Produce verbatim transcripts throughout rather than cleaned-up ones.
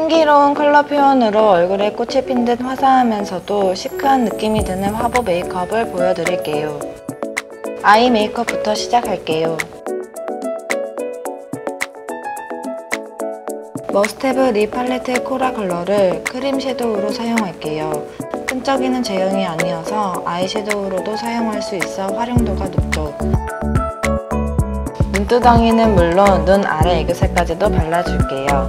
신기로운 컬러 표현으로 얼굴에 꽃이 핀 듯 화사하면서도 시크한 느낌이 드는 화보 메이크업을 보여드릴게요. 아이 메이크업부터 시작할게요. 머스트헤브 립 팔레트의 코라 컬러를 크림 섀도우로 사용할게요. 끈적이는 제형이 아니어서 아이섀도우로도 사용할 수 있어 활용도가 높죠. 눈두덩이는 물론 눈 아래 애교살까지도 발라줄게요.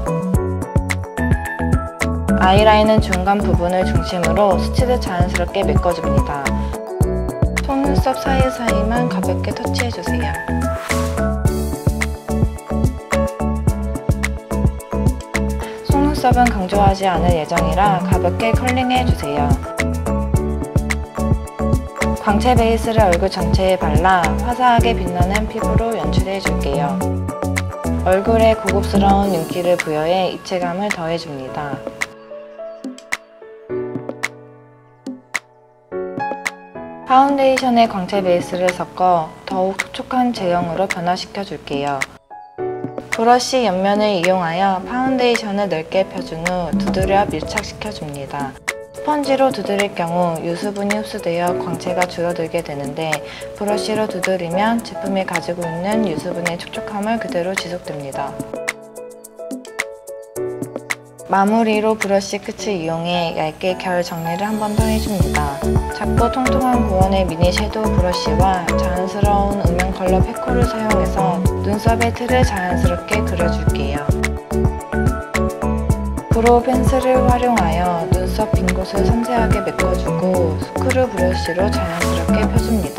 아이라인은 중간 부분을 중심으로 스치듯 자연스럽게 메꿔줍니다. 속눈썹 사이사이만 가볍게 터치해주세요. 속눈썹은 강조하지 않을 예정이라 가볍게 컬링해주세요. 광채 베이스를 얼굴 전체에 발라 화사하게 빛나는 피부로 연출해줄게요. 얼굴에 고급스러운 윤기를 부여해 입체감을 더해줍니다. 파운데이션에 광채 베이스를 섞어 더욱 촉촉한 제형으로 변화시켜줄게요. 브러쉬 옆면을 이용하여 파운데이션을 넓게 펴준 후 두드려 밀착시켜줍니다. 스펀지로 두드릴 경우 유수분이 흡수되어 광채가 줄어들게 되는데 브러쉬로 두드리면 제품이 가지고 있는 유수분의 촉촉함을 그대로 지속됩니다. 마무리로 브러쉬 끝을 이용해 얇게 결 정리를 한 번 더 해줍니다. 작고 통통한 고원의 미니 섀도우 브러쉬와 자연스러운 음영 컬러 페코를 사용해서 눈썹의 틀을 자연스럽게 그려줄게요. 브로우 펜슬을 활용하여 눈썹 빈 곳을 섬세하게 메꿔주고 스크류 브러쉬로 자연스럽게 펴줍니다.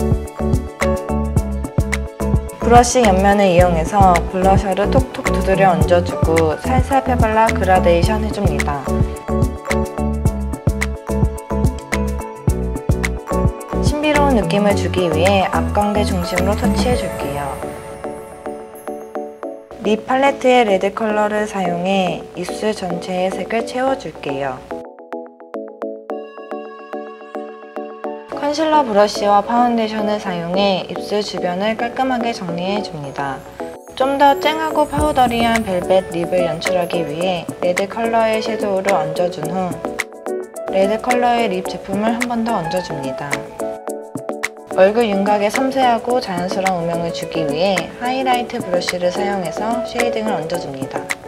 브러쉬 옆면을 이용해서 블러셔를 톡톡 두드려 얹어주고 살살 펴발라 그라데이션 해줍니다. 신비로운 느낌을 주기 위해 앞광대 중심으로 터치해줄게요. 립 팔레트의 레드 컬러를 사용해 입술 전체에 색을 채워줄게요. 컨실러 브러쉬와 파운데이션을 사용해 입술 주변을 깔끔하게 정리해줍니다. 좀 더 쨍하고 파우더리한 벨벳 립을 연출하기 위해 레드 컬러의 섀도우를 얹어준 후 레드 컬러의 립 제품을 한 번 더 얹어줍니다. 얼굴 윤곽에 섬세하고 자연스러운 음영을 주기 위해 하이라이트 브러쉬를 사용해서 쉐이딩을 얹어줍니다.